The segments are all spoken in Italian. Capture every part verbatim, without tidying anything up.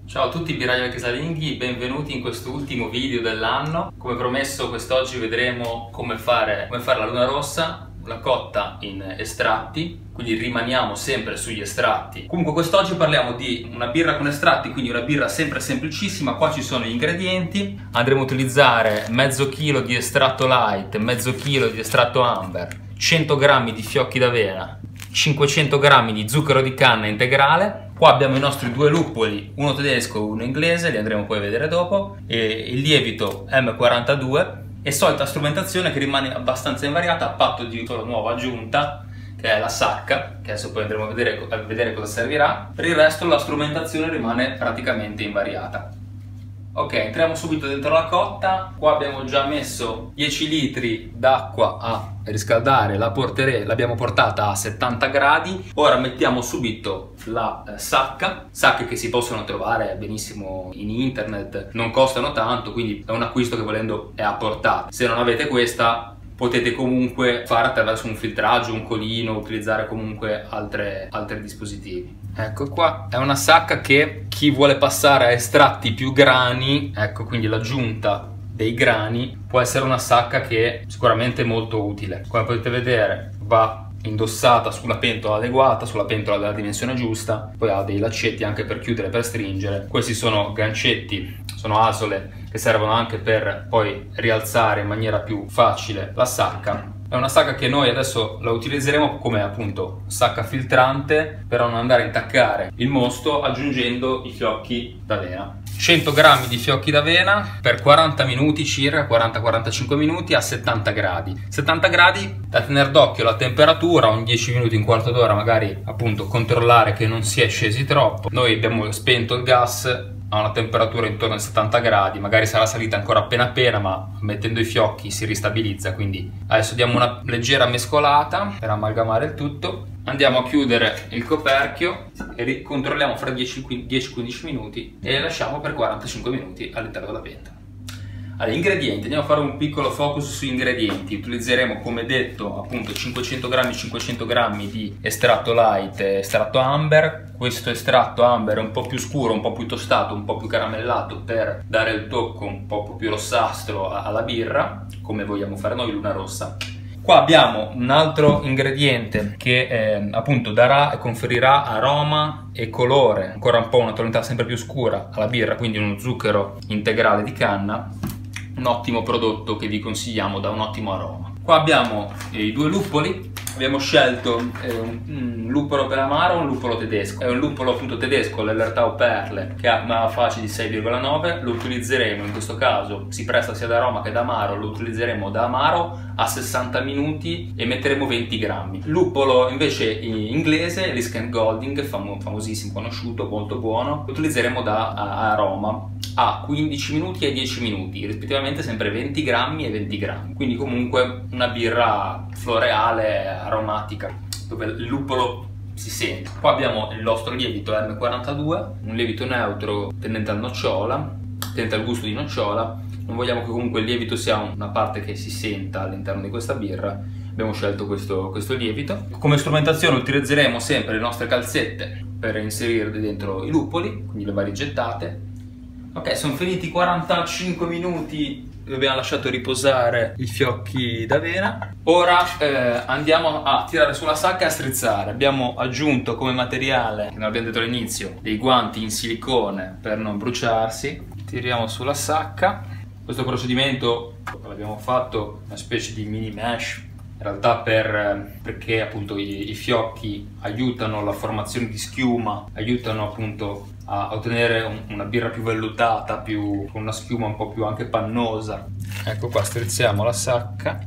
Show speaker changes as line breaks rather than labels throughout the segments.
Ciao a tutti birrai casalinghi, benvenuti in questo ultimo video dell'anno. Come promesso quest'oggi vedremo come fare, come fare la luna rossa, una cotta in estratti, quindi rimaniamo sempre sugli estratti. Comunque quest'oggi parliamo di una birra con estratti, quindi una birra sempre semplicissima. Qua ci sono gli ingredienti, andremo a utilizzare mezzo chilo di estratto light, mezzo chilo di estratto amber, cento grammi di fiocchi d'avena, cinquecento grammi di zucchero di canna integrale. Qua abbiamo i nostri due luppoli, uno tedesco e uno inglese, li andremo poi a vedere dopo, e il lievito M quarantadue e solita strumentazione che rimane abbastanza invariata a patto di una nuova aggiunta che è la sacca, che adesso poi andremo a vedere, a vedere cosa servirà. Per il resto la strumentazione rimane praticamente invariata. Ok, entriamo subito dentro la cotta. Qua abbiamo già messo dieci litri d'acqua a riscaldare, la porteremo, l'abbiamo portata a settanta gradi. Ora mettiamo subito la eh, sacca, sacche che si possono trovare benissimo in internet, non costano tanto, quindi è un acquisto che volendo è a portata. Se non avete questa potete comunque fare attraverso un filtraggio, un colino, utilizzare comunque altre, altri dispositivi. Ecco qua, è una sacca che chi vuole passare a estratti più grani, ecco quindi l'aggiunta dei grani, può essere una sacca che sicuramente è molto utile. Come potete vedere va indossata sulla pentola adeguata, sulla pentola della dimensione giusta, poi ha dei laccetti anche per chiudere, per stringere. Questi sono gancetti, sono asole che servono anche per poi rialzare in maniera più facile la sacca. È una sacca che noi adesso la utilizzeremo come appunto sacca filtrante per non andare a intaccare il mosto, aggiungendo i fiocchi d'avena. cento grammi di fiocchi d'avena per quaranta minuti circa, quaranta quarantacinque minuti a settanta gradi. settanta gradi da tenere d'occhio la temperatura, ogni dieci minuti, un quarto d'ora magari appunto controllare che non si è scesi troppo. Noi abbiamo spento il gas a una temperatura intorno ai settanta gradi, magari sarà salita ancora appena appena, ma mettendo i fiocchi si ristabilizza. Quindi adesso diamo una leggera mescolata per amalgamare il tutto, andiamo a chiudere il coperchio e controlliamo fra dieci quindici minuti e lasciamo per quarantacinque minuti all'interno della pentola. Allora, ingredienti, andiamo a fare un piccolo focus sugli ingredienti. Utilizzeremo, come detto, appunto cinquecento grammi cinquecento grammi di estratto light e estratto amber. Questo estratto amber è un po' più scuro, un po' più tostato, un po' più caramellato per dare il tocco un po' più rossastro alla birra, come vogliamo fare noi, luna rossa. Qua abbiamo un altro ingrediente che eh, appunto darà e conferirà aroma e colore, ancora un po' una tonalità sempre più scura alla birra, quindi uno zucchero integrale di canna. Un ottimo prodotto che vi consigliamo, da un ottimo aroma. Qua abbiamo eh, i due luppoli. Abbiamo scelto eh, un, un luppolo per amaro e un luppolo tedesco. È un luppolo appunto tedesco, l'Ellertau Perle, che ha una F A C I di sei virgola nove. Lo utilizzeremo in questo caso, si presta sia da aroma che da amaro, lo utilizzeremo da amaro a sessanta minuti e metteremo venti grammi. Luppolo invece inglese, Lisken Golding, famo, famosissimo, conosciuto, molto buono, lo utilizzeremo da a, aroma a quindici minuti e dieci minuti, rispettivamente sempre venti grammi e venti grammi. Quindi comunque una birra floreale, aromatica, dove il luppolo si sente. Qua abbiamo il nostro lievito M quarantadue, un lievito neutro tendente al nocciola, tendente al gusto di nocciola. Non vogliamo che comunque il lievito sia una parte che si senta all'interno di questa birra, abbiamo scelto questo, questo lievito. Come strumentazione utilizzeremo sempre le nostre calzette per inserire dentro i luppoli, quindi le varie gettate. Ok, sono finiti quarantacinque minuti, abbiamo lasciato riposare i fiocchi d'avena. Ora eh, andiamo a tirare sulla sacca e a strizzare. Abbiamo aggiunto come materiale, che non abbiamo detto all'inizio, dei guanti in silicone per non bruciarsi. Tiriamo sulla sacca. Questo procedimento l'abbiamo fatto una specie di mini mesh, in realtà per, perché appunto i, i fiocchi aiutano la formazione di schiuma, aiutano appunto a ottenere un, una birra più vellutata, più, con una schiuma un po' più anche pannosa. Ecco qua, strizziamo la sacca.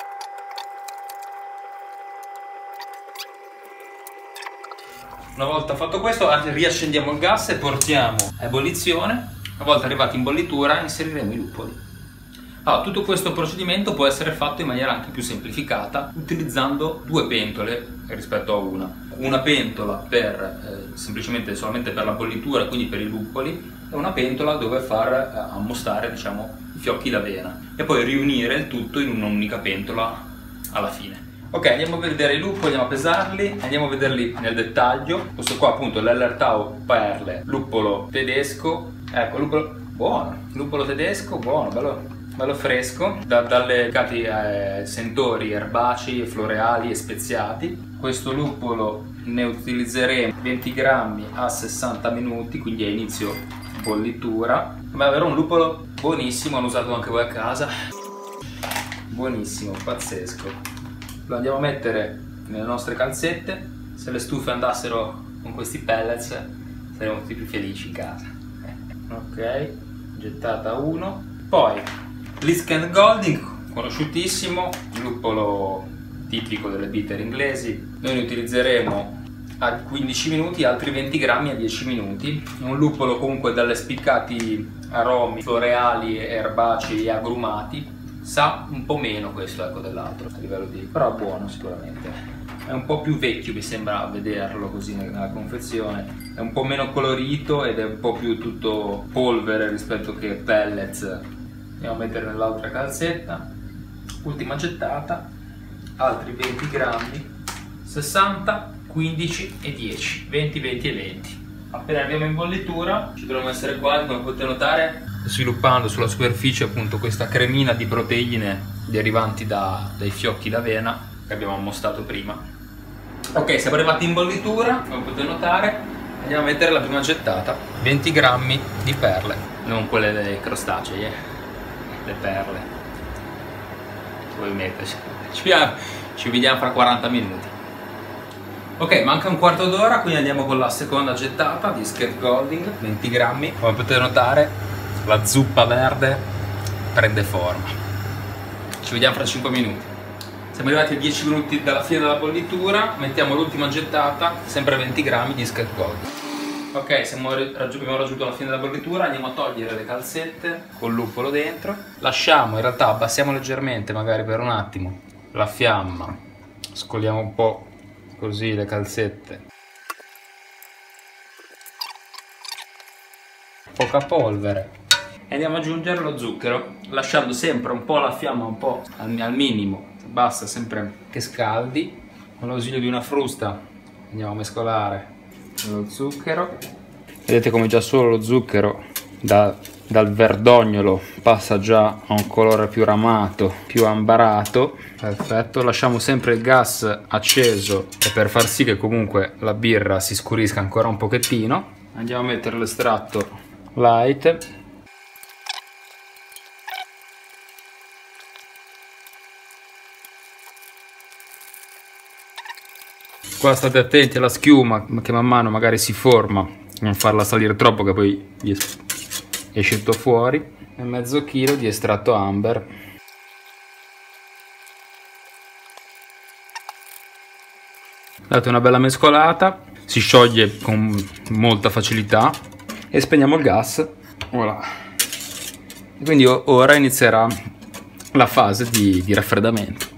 Una volta fatto questo, riaccendiamo il gas e portiamo a ebollizione. Una volta arrivati in bollitura inseriremo i luppoli. Allora, tutto questo procedimento può essere fatto in maniera anche più semplificata utilizzando due pentole rispetto a una. Una pentola per eh, semplicemente solamente per la bollitura, quindi per i luppoli, e una pentola dove far eh, ammostare, diciamo, i fiocchi d'avena, e poi riunire il tutto in un'unica pentola alla fine. Ok, andiamo a vedere i luppoli, andiamo a pesarli, andiamo a vederli nel dettaglio. Questo qua appunto l'Hallertau Perle, luppolo tedesco. Ecco, luppolo buono, luppolo tedesco, buono, bello, bello fresco, da, dalle cati eh, sentori erbacei, floreali e speziati. Questo luppolo ne utilizzeremo venti grammi a sessanta minuti, quindi a inizio bollitura. Ma è un luppolo buonissimo, hanno usato anche voi a casa. Buonissimo, pazzesco. Lo andiamo a mettere nelle nostre calzette. Se le stufe andassero con questi pellets saremmo tutti più felici in casa. Ok, gettata uno. Poi Lisken Golding, conosciutissimo, luppolo tipico delle bitter inglesi. Noi ne utilizzeremo a quindici minuti, altri venti grammi a dieci minuti. È un luppolo comunque dalle spiccati aromi floreali, erbacei e agrumati. Sa un po' meno questo, ecco, dell'altro a livello di... però è buono sicuramente. È un po' più vecchio, mi sembra vederlo così nella confezione. È un po' meno colorito ed è un po' più tutto polvere rispetto che pellets. Andiamo a mettere nell'altra calzetta. Ultima gettata, altri venti grammi, sessanta, quindici e dieci, venti, venti e venti. Appena arriviamo in bollitura ci dovremo essere qua, come potete notare, sviluppando sulla superficie appunto questa cremina di proteine derivanti da, dai fiocchi d'avena che abbiamo mostrato prima. Ok, siamo arrivati in bollitura, come potete notare. Andiamo a mettere la prima gettata, venti grammi di perle, non quelle dei crostacei, eh. le perle. Vuoi metterci? Ci vediamo, ci vediamo fra quaranta minuti. Ok, manca un quarto d'ora, quindi andiamo con la seconda gettata di Lisken Golding, venti grammi. Come potete notare, la zuppa verde prende forma. Ci vediamo fra cinque minuti. Siamo arrivati a dieci minuti dalla fine della bollitura, mettiamo l'ultima gettata, sempre venti grammi di Lisken Golding. Ok, siamo raggi- abbiamo raggiunto la fine della bollitura, andiamo a togliere le calzette col luppolo dentro. Lasciamo, in realtà abbassiamo leggermente, magari per un attimo, la fiamma, scoliamo un po' così le calzette. Poca polvere. E andiamo ad aggiungere lo zucchero, lasciando sempre un po' la fiamma un po' al, al minimo. Basta sempre che scaldi. Con l'ausilio di una frusta andiamo a mescolare lo zucchero. Vedete come già solo lo zucchero da, dal verdognolo passa già a un colore più ramato, più ambarato. Perfetto, lasciamo sempre il gas acceso e per far sì che comunque la birra si scurisca ancora un pochettino andiamo a mettere l'estratto light. Qua state attenti alla schiuma che man mano magari si forma, non farla salire troppo che poi esce tutto fuori. E mezzo chilo di estratto amber. Date una bella mescolata, si scioglie con molta facilità e spegniamo il gas. Voilà. E quindi ora inizierà la fase di, di raffreddamento.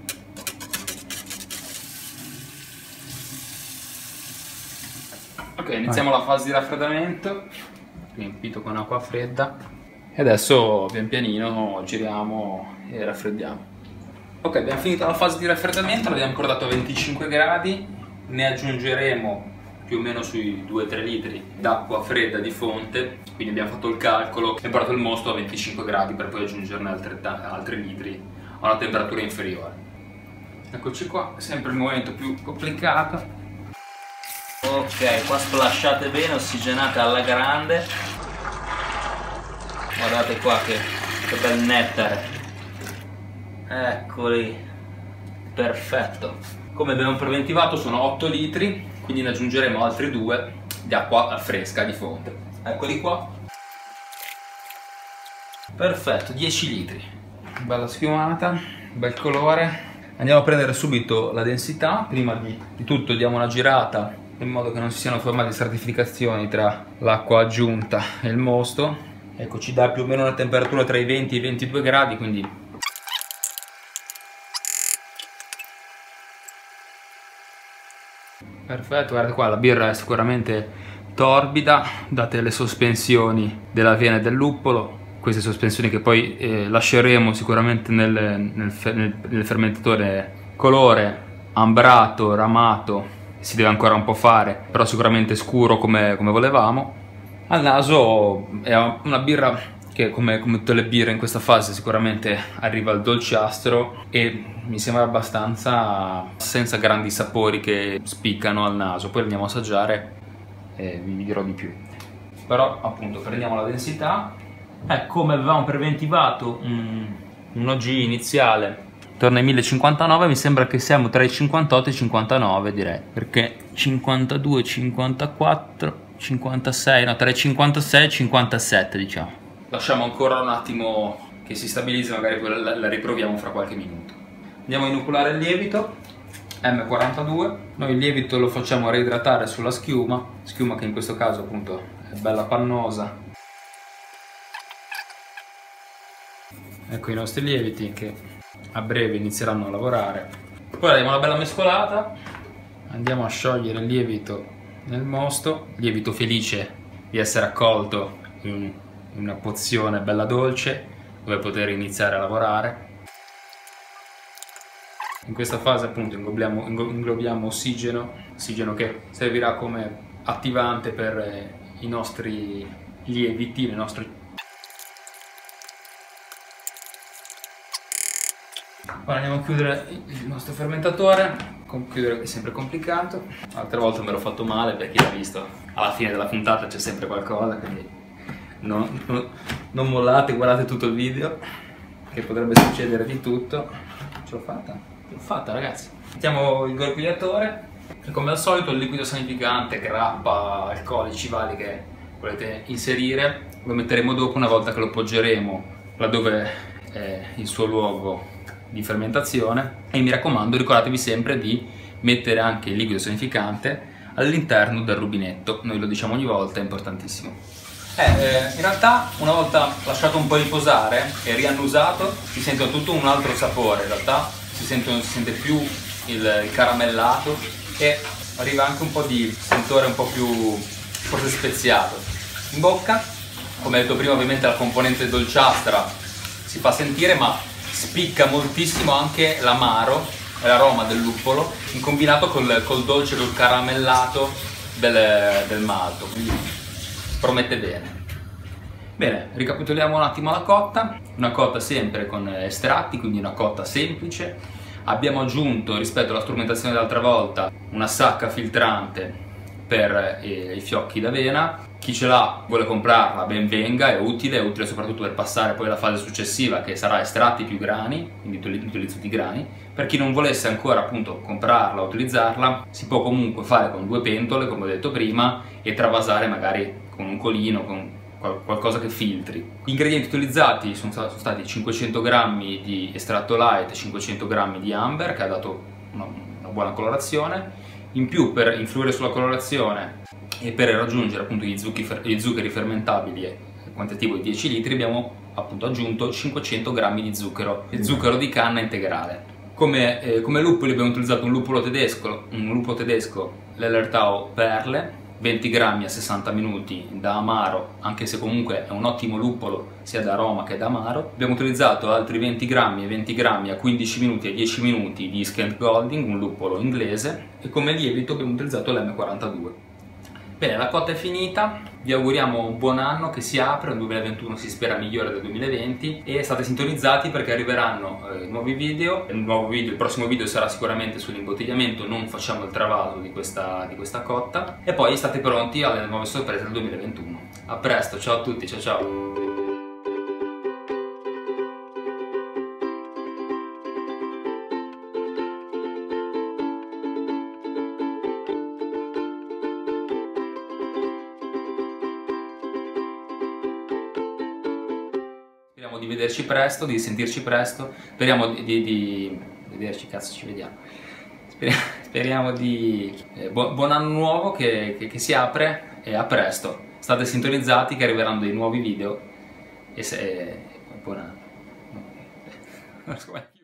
Ok, iniziamo Vai. la fase di raffreddamento, riempito con acqua fredda e adesso pian pianino giriamo e raffreddiamo. Ok, abbiamo finito la fase di raffreddamento, l'abbiamo portato a venticinque gradi, ne aggiungeremo più o meno sui due tre litri d'acqua fredda di fonte, quindi abbiamo fatto il calcolo, abbiamo portato il mosto a venticinque gradi per poi aggiungerne altri litri a una temperatura inferiore. Eccoci qua, sempre il momento più complicato. Ok, qua splasciate bene, ossigenate alla grande. Guardate qua che, che bel nettare. Eccoli, perfetto. Come abbiamo preventivato sono otto litri, quindi ne aggiungeremo altri due di acqua fresca di fonte. Eccoli qua. Perfetto, dieci litri. Bella schiumata, bel colore. Andiamo a prendere subito la densità. Prima di, di tutto diamo una girata in modo che non si siano formate stratificazioni tra l'acqua aggiunta e il mosto. Ecco, ci dà più o meno una temperatura tra i venti e i ventidue gradi, quindi perfetto. Guardate qua, la birra è sicuramente torbida date le sospensioni dell'avena e del luppolo, queste sospensioni che poi eh, lasceremo sicuramente nel, nel, nel, nel fermentatore colore ambrato, ramato, si deve ancora un po' fare, però sicuramente scuro come, come volevamo. Al naso è una birra che come, come tutte le birre in questa fase sicuramente arriva al dolciastro e mi sembra abbastanza senza grandi sapori che spiccano al naso. Poi andiamo a assaggiare e vi dirò di più. Però appunto prendiamo la densità. Eh, come avevamo preventivato un, un O G iniziale torna ai mille cinquantanove, mi sembra che siamo tra i cinquantotto e i cinquantanove, direi, perché cinquantadue, cinquantaquattro, cinquantasei, no, tra i cinquantasei e i cinquantasette diciamo. Lasciamo ancora un attimo che si stabilizzi, magari poi la, la riproviamo fra qualche minuto. Andiamo a inoculare il lievito M quarantadue. Noi il lievito lo facciamo reidratare sulla schiuma, schiuma che in questo caso appunto è bella pannosa. Ecco i nostri lieviti che a breve inizieranno a lavorare. Poi diamo una bella mescolata, andiamo a sciogliere il lievito nel mosto, lievito felice di essere accolto in una pozione bella dolce dove poter iniziare a lavorare. In questa fase appunto inglobiamo, inglobiamo ossigeno, ossigeno che servirà come attivante per i nostri lieviti, le nostre. Ora andiamo a chiudere il nostro fermentatore, chiudere è sempre complicato, altre volte me l'ho fatto male, per chi l'ha visto alla fine della puntata c'è sempre qualcosa, quindi non, non, non mollate, guardate tutto il video, che potrebbe succedere di tutto. Ce l'ho fatta? L'ho fatta ragazzi. Mettiamo il gorgogliatore e come al solito il liquido sanificante, grappa, alcolici vari che volete inserire, lo metteremo dopo una volta che lo poggeremo laddove è il suo luogo di fermentazione. E mi raccomando, ricordatevi sempre di mettere anche il liquido sanificante all'interno del rubinetto, noi lo diciamo ogni volta, è importantissimo. Eh, eh, in realtà una volta lasciato un po' riposare e riannusato si sente tutto un altro sapore, in realtà si sente, si sente più il, il caramellato e arriva anche un po' di sentore un po' più forse speziato in bocca. Come detto prima, ovviamente la componente dolciastra si fa sentire, ma spicca moltissimo anche l'amaro e l'aroma del luppolo in combinato col, col dolce, col caramellato del, del malto, quindi promette bene. Bene, ricapitoliamo un attimo la cotta. Una cotta sempre con estratti, quindi una cotta semplice. Abbiamo aggiunto rispetto alla strumentazione dell'altra volta una sacca filtrante per eh, i fiocchi d'avena. Chi ce l'ha, vuole comprarla, ben venga, è utile, è utile soprattutto per passare poi alla fase successiva che sarà estratti più grani, quindi utilizzo di grani. Per chi non volesse ancora appunto comprarla o utilizzarla, si può comunque fare con due pentole, come ho detto prima, e travasare magari con un colino, con qualcosa che filtri. Gli ingredienti utilizzati sono stati cinquecento grammi di estratto light e cinquecento grammi di amber, che ha dato una, una buona colorazione. In più, per influire sulla colorazione e per raggiungere appunto gli zuccheri, gli zuccheri fermentabili a quantitativo di dieci litri, abbiamo appunto aggiunto cinquecento grammi di zucchero, zucchero di canna integrale. Come, eh, come lupoli abbiamo utilizzato un luppolo tedesco, un luppolo tedesco, l'Ellertau Perle, venti grammi a sessanta minuti da amaro, anche se comunque è un ottimo luppolo sia da aroma che da amaro. Abbiamo utilizzato altri venti grammi e venti grammi a quindici minuti e dieci minuti di Skent Golding, un luppolo inglese, e come lievito abbiamo utilizzato l'M quarantadue. Bene, la cotta è finita, vi auguriamo un buon anno che si apre, un duemilaventuno si spera migliore del duemilaventi, e state sintonizzati perché arriveranno eh, nuovi video. Il, nuovo video. Il prossimo video sarà sicuramente sull'imbottigliamento, non facciamo il travaso di questa, di questa cotta, e poi state pronti alle nuove sorprese del duemilaventuno. A presto, ciao a tutti, ciao ciao! Speriamo di vederci presto, di sentirci presto, speriamo di, di, di vederci, cazzo ci vediamo, speriamo, speriamo di eh, bu buon anno nuovo che, che, che si apre, e a presto, state sintonizzati che arriveranno dei nuovi video e se... Eh, buon anno.